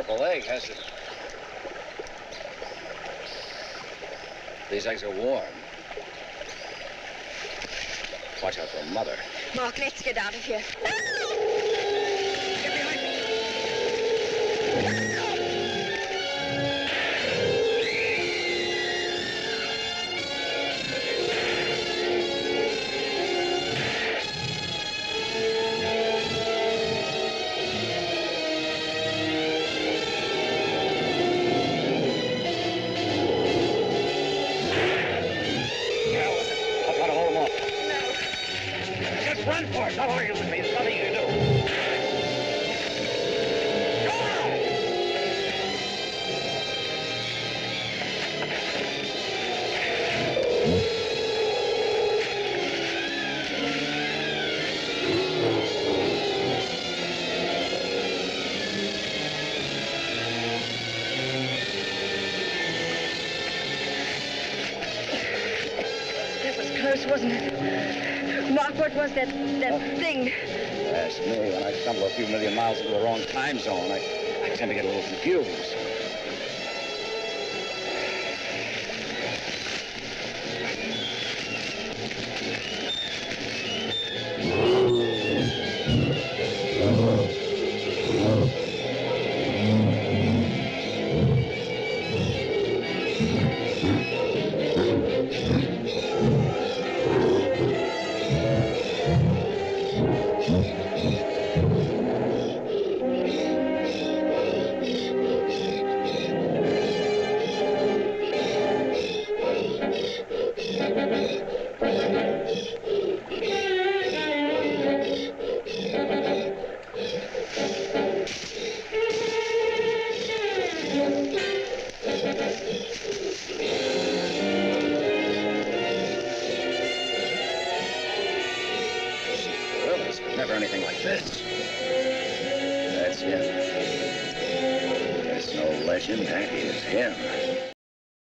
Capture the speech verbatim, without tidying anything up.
a leg, has it? These eggs are warm. Watch out for a mother. Mark, let's get out of here. Get behind me. Run for it. Don't argue with me. There's nothing you can do. Go on! That was close, wasn't it? Mark, what was that, that oh. thing? That's me. When I stumble a few million miles into the wrong time zone, I, I tend to get a little confused. Never anything like this. That's him. There's no legend, that is him.